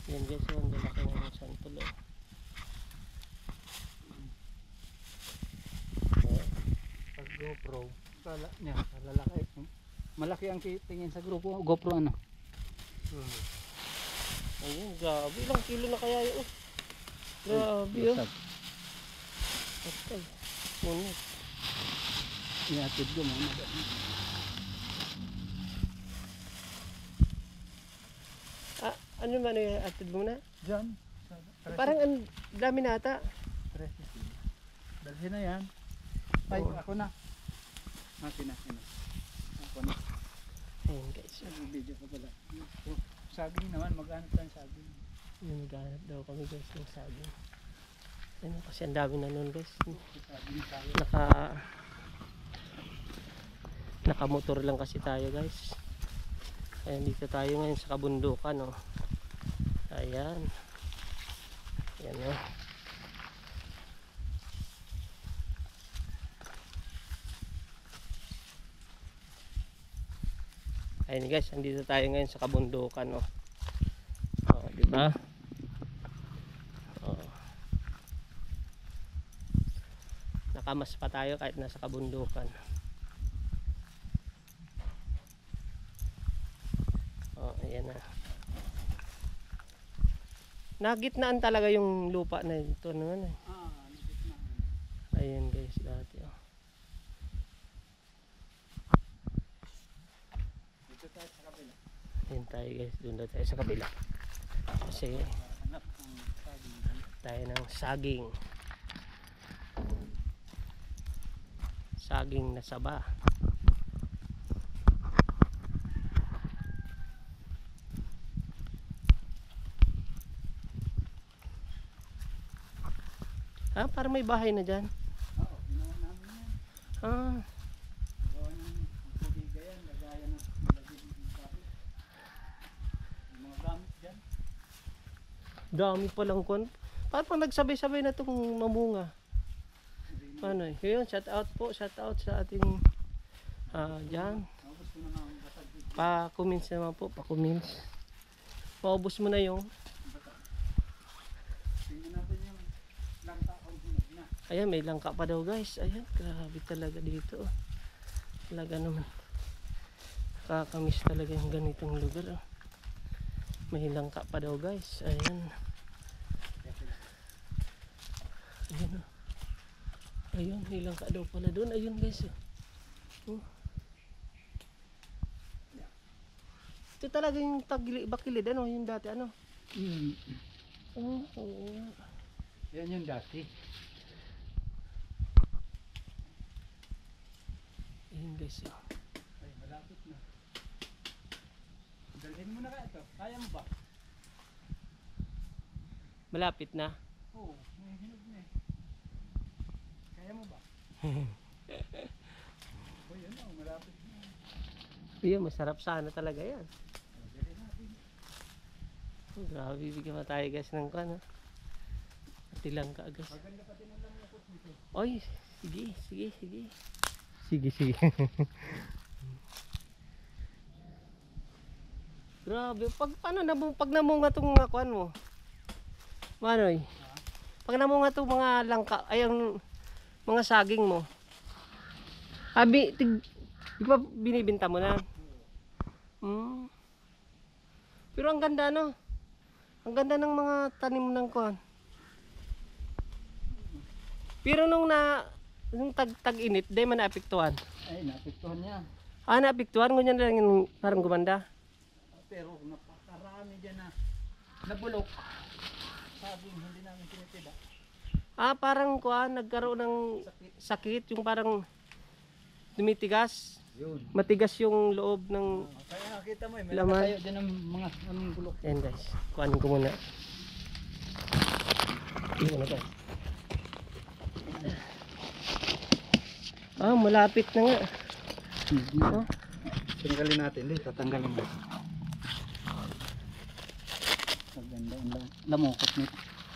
Yan guys, ang lalaki ng santol. Pag GoPro, kala niya, lalaki. Malaki ang tingin sa grupo. GoPro ano? Ayun, grabe. Ilang kilo na kaya yun? Grabe oh. Okay. Ngunit. Ihatid ko muna. Ano ba na yung atid mo na? Diyan. Parang ang dami na ata. Dalhin na yan. Ay, Oo. ako na. Akin na. Ako na. Ayun guys. Video ko pala. Saging naman, maghanap tayo saging. Yung naghanap daw kami guys ng saging. Ayun kasi ang dami na nun guys. Nakamotor lang kasi tayo guys. Ayan, dito tayo ngayon sa kabundukan oh. Ayan. Ayan oh. Ayan guys, andito tayo ngayon sa kabundukan oh. Oh, di ba? Oh. Nakamas pa tayo kahit nasa kabundukan. Oh, ayan na. Nagitnaan talaga yung lupa na ito naman eh. Nagitnaan. Ayan guys, dati oh. Dito tayo sa kabila. Ayan tayo guys, doon na tayo sa kabila. Kasi Hanap ang saging. tayo ng saging. Saging na saba. Ah, parang may bahay na dyan. Oo, ginawa namin yan. Ah, Gawa ng tubiga yan, lagaya ng lagay ng kahoy. Yung mga gamit dyan. dami palang kon. Parang nagsabay-sabay na itong mamunga. Paano eh? Yun, shout out po, shout out sa ating dyan. Tapos ko na nga ang batag dito. Pa-comments naman po, pa-comments. Paubos mo na yung Tingnan natin yung langka o hinog na. ayan, may langka pa daw guys. Ayan, grabe talaga dito. Talaga naman. Kakamiss talaga yung ganitong lugar. Oh. May langka pa daw guys. Ayan. Ayan oh. Ayun, may langka daw pala doon. Ayun guys. Oh. Ito talaga yung bakilid. Ano, yung dati ano. Oh, oo. Yan yung dati. Ayun guys. Oh. Ay, malapit na. Dalhin mo na kaya ito. Kaya mo ba? Malapit na. Oo, may hinog na eh. Kaya mo ba? O yun o, malapit na. Ayun, masarap sana talaga yan. Dalhin natin. Oh, grabe, bigyan pa tayo guys ng kan. Pati lang ka guys. Maganda pati ng lamukot nito. Oy, sige. Sige. Grabe, pag namunga tong mga kuan mo. Manoy. Pag namunga tong mga langka, ay ang mga saging mo. Di ba binibenta mo na? Pero ang ganda no. Ang ganda ng mga tanim ng kuan. Pero nung tag-init, di man naapektuhan. Ay, napiktuhan niya. Naapektuhan, ganyan lang yung parang gumanda. Pero napakarami dyan na nabulok. Saging, hindi namin tinitida. Parang kuan, nagkaroon ng sakit, yung parang tumitigas. Yun. Matigas yung loob ng Kaya nakita mo eh, may laman. tayo dyan ng mga anong bulok. Ayan guys, kuhanin ko muna. Ayan na guys. Malapit na nga. Oh. Tanggalin natin, tatanggalin mo. Maganda ang lamukot nito.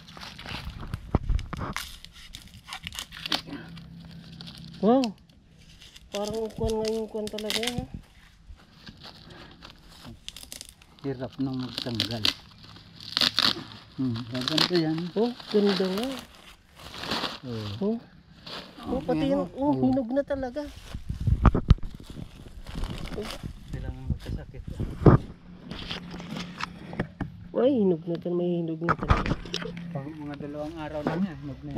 Wow. Parang kuwan nga yung kuwan talaga yan. Hirap nang magtanggal. Gaganda yan. Oh, ganda nga. Oh. Oh, oh pati yung, hinog na talaga. Kailangan magkasakit. Ay, hinog na talaga, may hinog na talaga. Pang mga 2 araw lang yan, hinog na yan.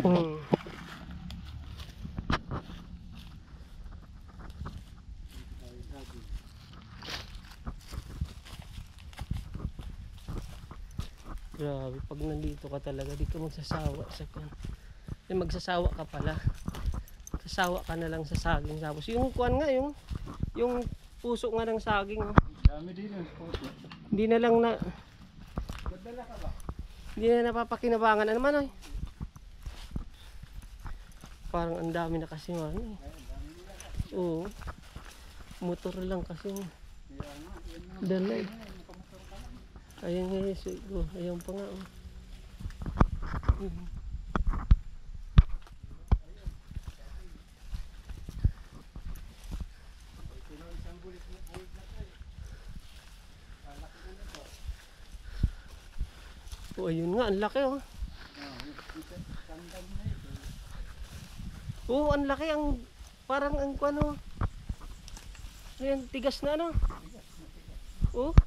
Grabe, pag nandito ka talaga, di ka magsasawa sa kan. Eh, magsasawa ka pala. Magsasawa ka na lang sa saging. Tapos yung kuan nga, yung puso nga ng saging. Oh. Dami din yung puso. Hindi na lang na, Gadala ka ba? hindi na napapakinabangan. Ano man, oy? Parang ang dami na kasi ano eh. Oo. Motor lang kasi. Dala eh. Ayan nga yes, ayan pa nga. Oh. Oh, ayun nga, ang laki oh. Oo, ang laki, ang parang ang ano. Ayan, tigas na ano. Oh.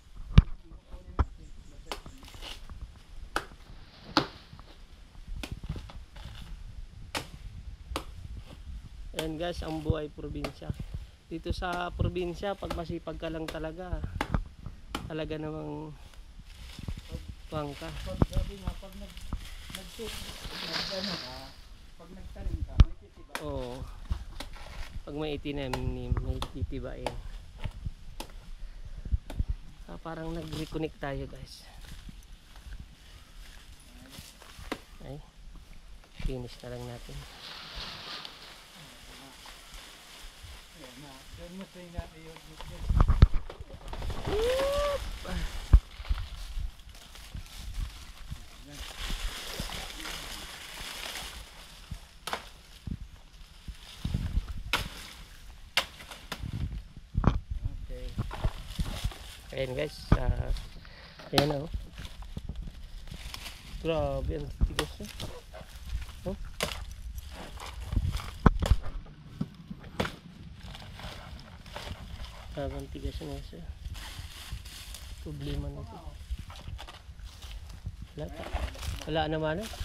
Ayan guys, ang buhay probinsya. Dito sa probinsya, pag masipag ka lang talaga, talaga namang pangka. Sabi nga, pag pag nagtanim ka, may titiba. Oo. Pag may itinanim, may titibain. Parang nag-reconnect tayo guys. Ay, finish na lang natin. Okay. Ayan guys, ayan oh. Grabe, ang tigas na. Oh. Ang tigas na siya. Problema na ito. Wala naman eh.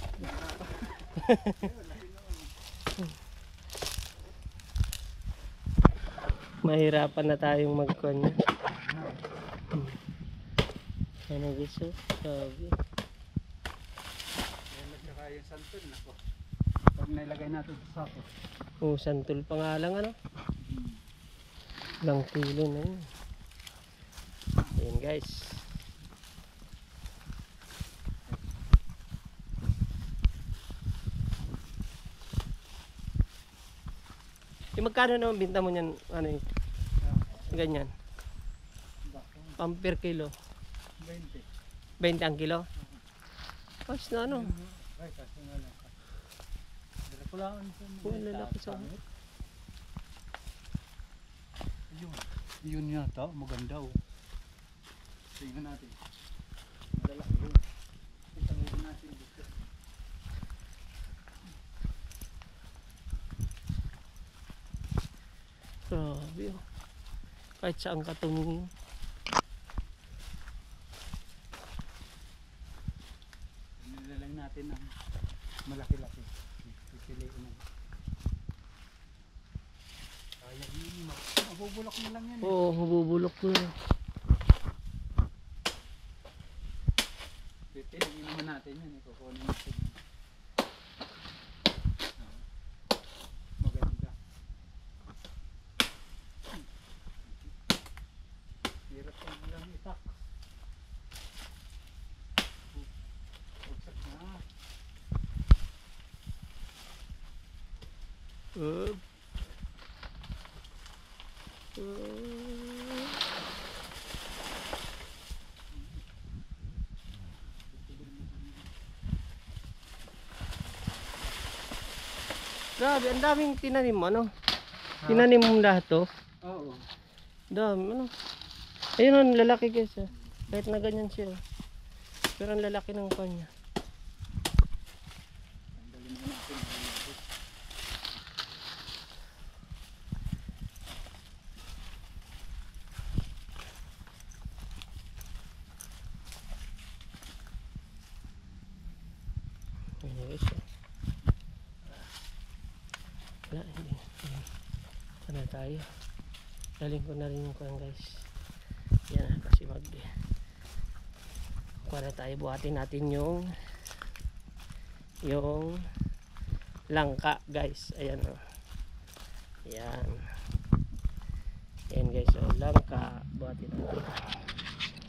Mahirapan na tayong magkuhan. Ano gusto? Sabi. Saka yung santol nako. Pag nilagay natin sa sako. Oh, santol pa nga lang ano. Lang kilo na yun. Ayan guys. Magkano naman binta mo niyan? Ano yun? Ganyan. Pang per kilo. 20. 20 ang kilo? Pas na ano? Ay, kasi nga lang. Dala ko lang sa Oh, lalaki sa yun. Yun yata, maganda oh. Tingnan natin. Malalaki yun. Tingnan natin dito. Grabe oh. Kahit saan ka tumingin. Nilalang natin ang malaki-laki. Pipiliin mo. Ayaw yun. Mabubulok na lang yan. Oo, mabubulok na. Pipiliin naman natin yan. Kukunin natin. Maganda. Hirap lang lang itak. Bugsak na. Grabe, ang daming tinanim mo, ano? Tinanim mo lahat to? Oo. Dami, ano? Ayun ang lalaki guys, ah. Kahit na ganyan siya. Pero ang lalaki ng kanya. Tanggalin na natin ang labis. Ayan guys. Wala, hindi. Sana tayo. Galing ko na rin yung kuhan guys. Yan na, kasi kuha na tayo, buhatin natin yung langka guys. Ayan o. Ayan. Ayan guys, so langka buhatin natin.